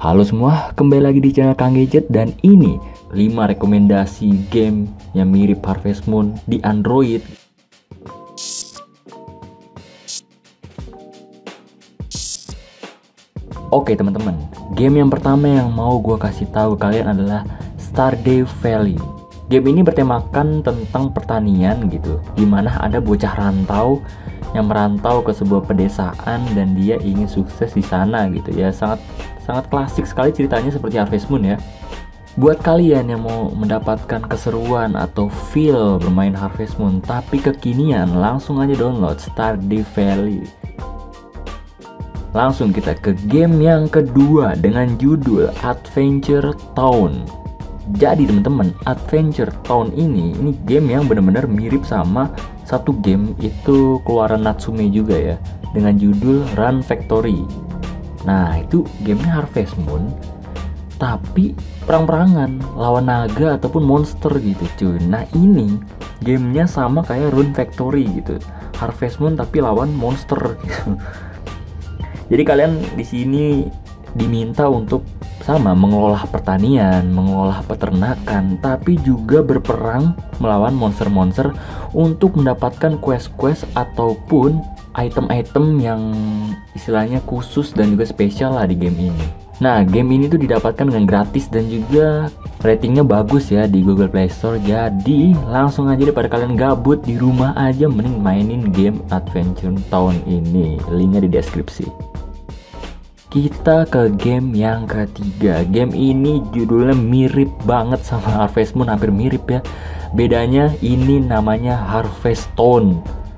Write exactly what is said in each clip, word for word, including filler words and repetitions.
Halo semua, kembali lagi di channel Kang Gadget dan ini lima rekomendasi game yang mirip Harvest Moon di Android. Oke teman-teman, game yang pertama yang mau gue kasih tahu kalian adalah Stardew Valley. Game ini bertemakan tentang pertanian gitu, dimana ada bocah rantau yang merantau ke sebuah pedesaan dan dia ingin sukses di sana gitu ya. Sangat sangat klasik sekali ceritanya seperti Harvest Moon ya. Buat kalian yang mau mendapatkan keseruan atau feel bermain Harvest Moon tapi kekinian, langsung aja download Stardew Valley. Langsung kita ke game yang kedua dengan judul Adventure Town. Jadi teman-teman, Adventure Town ini ini game yang benar-benar mirip sama satu game itu keluaran Natsume juga ya, dengan judul Run Factory. Nah, itu gamenya Harvest Moon tapi perang-perangan lawan naga ataupun monster gitu cuy. Nah, ini gamenya sama kayak Run Factory gitu, Harvest Moon tapi lawan monster gitu. Jadi kalian di sini diminta untuk sama mengelola pertanian, mengelola peternakan, tapi juga berperang melawan monster-monster untuk mendapatkan quest-quest ataupun item-item yang istilahnya khusus dan juga spesial lah di game ini. Nah, game ini tuh didapatkan dengan gratis dan juga ratingnya bagus ya di Google Play Store. Jadi langsung aja daripada kalian gabut di rumah aja, mending mainin game Adventure Town ini. Linknya di deskripsi. Kita ke game yang ketiga. Game ini judulnya mirip banget sama Harvest Moon, hampir mirip ya. Bedanya ini namanya Harvest Town.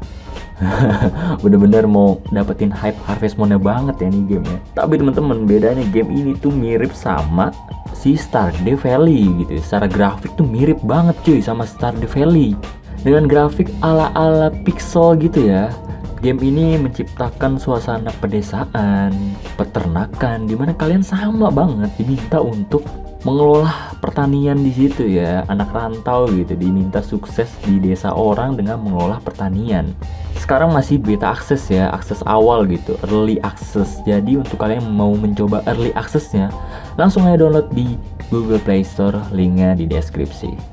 Bener-bener mau dapetin hype Harvest Moon-nya banget ya nih gamenya. Tapi teman-teman, bedanya game ini tuh mirip sama si Stardew Valley gitu. Secara grafik tuh mirip banget cuy sama Stardew Valley. Dengan grafik ala-ala pixel gitu ya. Game ini menciptakan suasana pedesaan, peternakan, dimana kalian sama banget diminta untuk mengelola pertanian di situ ya. Anak rantau gitu diminta sukses di desa orang dengan mengelola pertanian. Sekarang masih beta akses ya, akses awal gitu, early access. Jadi untuk kalian yang mau mencoba early accessnya, langsung aja download di Google Play Store, linknya di deskripsi.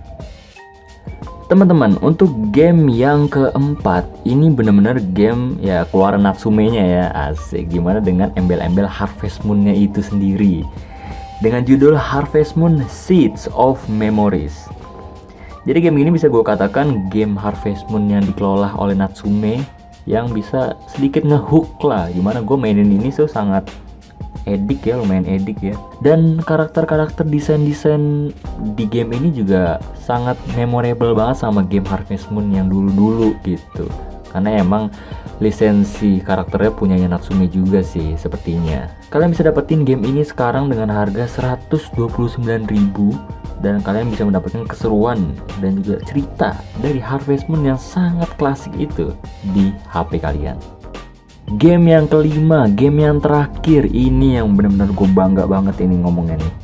Teman-teman, untuk game yang keempat, ini bener-bener game ya keluaran Natsume-nya ya, asik. Gimana dengan embel-embel Harvest Moon-nya itu sendiri, dengan judul Harvest Moon Seeds of Memories. Jadi game ini bisa gue katakan game Harvest Moon yang dikelola oleh Natsume yang bisa sedikit ngehook lah. Gimana gue mainin ini so sangat edik ya, lumayan edik ya. Dan karakter-karakter desain-desain di game ini juga sangat memorable banget sama game Harvest Moon yang dulu-dulu gitu. Karena emang lisensi karakternya punyanya Natsume juga sih sepertinya. Kalian bisa dapetin game ini sekarang dengan harga seratus dua puluh sembilan ribu dan kalian bisa mendapatkan keseruan dan juga cerita dari Harvest Moon yang sangat klasik itu di H P kalian. Game yang kelima, game yang terakhir, ini yang benar-benar gue bangga banget ini ngomongnya nih.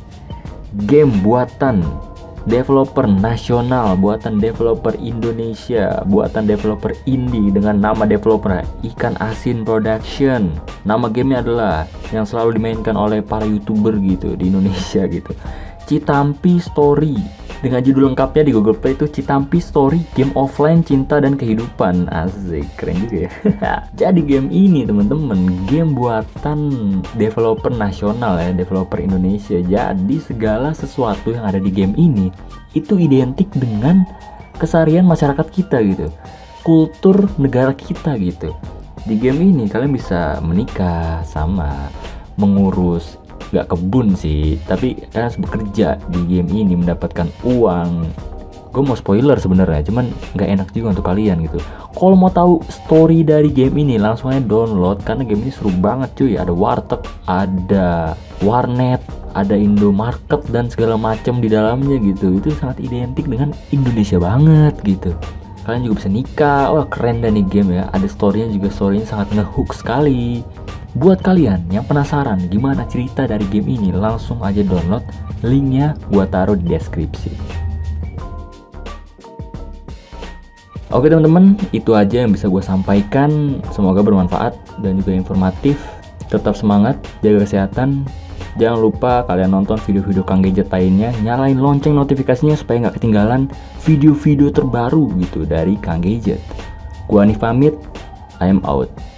Game buatan developer nasional, buatan developer Indonesia, buatan developer indie dengan nama developer Ikan Asin Production. Nama gamenya adalah yang selalu dimainkan oleh para YouTuber gitu di Indonesia gitu, Citampi Story. Dengan judul lengkapnya di Google Play itu Citampi Story, game offline cinta dan kehidupan. Asik, keren juga ya. Jadi game ini teman-teman, game buatan developer nasional ya, developer Indonesia. Jadi segala sesuatu yang ada di game ini itu identik dengan keseharian masyarakat kita gitu, kultur negara kita gitu. Di game ini kalian bisa menikah sama mengurus, gak kebun sih, tapi kalian harus bekerja di game ini mendapatkan uang. Gue mau spoiler sebenarnya, cuman gak enak juga untuk kalian gitu. Kalau mau tahu story dari game ini, langsung aja download karena game ini seru banget cuy. Ada warteg, ada warnet, ada Indomarket dan segala macam di dalamnya gitu. Itu sangat identik dengan Indonesia banget gitu. Kalian juga bisa nikah. Wah, keren dah nih game ya. Ada storynya juga, storynya sangat ngehook sekali. Buat kalian yang penasaran gimana cerita dari game ini, langsung aja download, linknya gua taruh di deskripsi. Oke teman-teman, itu aja yang bisa gue sampaikan. Semoga bermanfaat dan juga informatif. Tetap semangat, jaga kesehatan. Jangan lupa kalian nonton video-video Kang Gadget lainnya, nyalain lonceng notifikasinya supaya nggak ketinggalan video-video terbaru gitu dari Kang Gadget. Gua Hanif pamit, I am out.